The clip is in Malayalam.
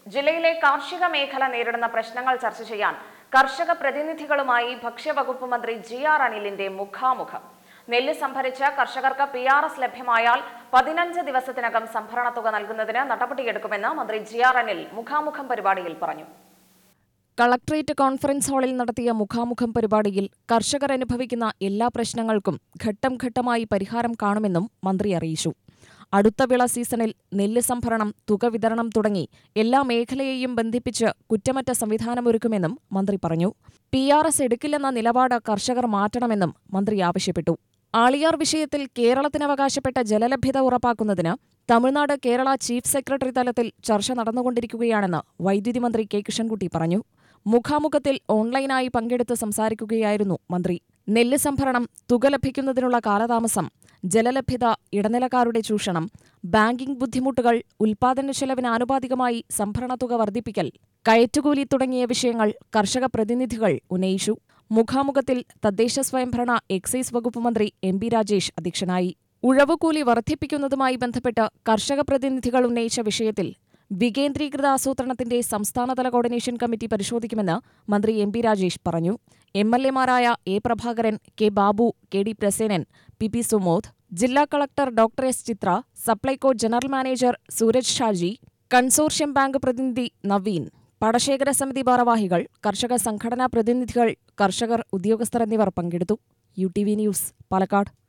ജില്ലയിലെ കാർഷിക മേഖല നേരിടുന്ന പ്രശ്നങ്ങൾ ചർച്ച ചെയ്യാൻ കർഷക പ്രതിനിധികളുമായി ഭക്ഷ്യവകുപ്പ് മന്ത്രി ജി.ആർ. അനിലിന്റെ മുഖാമുഖം. നെല്ല് സംഭരിച്ച കർഷകർക്ക് PRS ലഭ്യമായാൽ 15 ദിവസത്തിനകം സംഭരണ തുക നൽകുന്നതിന് നടപടിയെടുക്കുമെന്ന് മന്ത്രി ജി.ആർ. അനിൽ മുഖാമുഖം പരിപാടിയിൽ പറഞ്ഞു. കളക്ടറേറ്റ് കോൺഫറൻസ് ഹാളിൽ നടത്തിയ മുഖാമുഖം പരിപാടിയിൽ കർഷകർ അനുഭവിക്കുന്ന എല്ലാ പ്രശ്നങ്ങൾക്കും ഘട്ടം ഘട്ടമായി പരിഹാരം കാണുമെന്നും മന്ത്രി അറിയിച്ചു. അടുത്ത വിള സീസണിൽ നെല്ല് സംഭരണം, തുക വിതരണം തുടങ്ങി എല്ലാ മേഖലയെയും ബന്ധിപ്പിച്ച് കുറ്റമറ്റ സംവിധാനമൊരുക്കുമെന്നും മന്ത്രി പറഞ്ഞു. PRS എടുക്കില്ലെന്ന നിലപാട് കർഷകർ മാറ്റണമെന്നും മന്ത്രി ആവശ്യപ്പെട്ടു. ആളിയാർ വിഷയത്തിൽ കേരളത്തിന് അവകാശപ്പെട്ട ജലലഭ്യത ഉറപ്പാക്കുന്നതിന് തമിഴ്നാട് കേരള ചീഫ് സെക്രട്ടറി തലത്തിൽ ചർച്ച നടന്നുകൊണ്ടിരിക്കുകയാണെന്ന് വൈദ്യുതി മന്ത്രി കെ. കൃഷ്ണൻകുട്ടി പറഞ്ഞു. മുഖാമുഖത്തിൽ ഓൺലൈനായി പങ്കെടുത്ത് സംസാരിക്കുകയായിരുന്നു മന്ത്രി. നെല്ല് സംഭരണം, തുക ലഭിക്കുന്നതിനുള്ള കാലതാമസം, ജലലഭ്യത, ഇടനിലക്കാരുടെ ചൂഷണം, ബാങ്കിംഗ് ബുദ്ധിമുട്ടുകൾ, ഉൽപാദനച്ചെലവിന് ആനുപാതികമായി സംഭരണത്തുക വർദ്ധിപ്പിക്കൽ, കയറ്റുകൂലി തുടങ്ങിയ വിഷയങ്ങൾ കർഷക പ്രതിനിധികൾ ഉന്നയിച്ചു. മുഖാമുഖത്തിൽ തദ്ദേശ സ്വയംഭരണ എക്സൈസ് വകുപ്പ് മന്ത്രി MP രാജേഷ് അധ്യക്ഷനായി. ഉഴവുകൂലി വർദ്ധിപ്പിക്കുന്നതുമായി ബന്ധപ്പെട്ട് കർഷക പ്രതിനിധികൾ ഉന്നയിച്ച വിഷയത്തിൽ വികേന്ദ്രീകൃത ആസൂത്രണത്തിന്റെ സംസ്ഥാനതല കോർഡിനേഷൻ കമ്മിറ്റി പരിശോധിക്കുമെന്ന് മന്ത്രി MP രാജേഷ് പറഞ്ഞു. MLA-മാരായ A. Prabhakaran, K. Babu, KD Prasenan, PP Sumod, ജില്ലാ collector doctor S. Chitra, Supplyco general manager Sooraj Shaji, consortium bank പ്രതിനിധി നവീൻ, പടശേഖര സമിതി ഭാരവാഹികൾ, കർഷക സംഘടനാ പ്രതിനിധികൾ, കർഷകർ, ഉദ്യോഗസ്ഥർ എന്നിവർ പങ്കെടുത്തു. UTV news, Palakkad.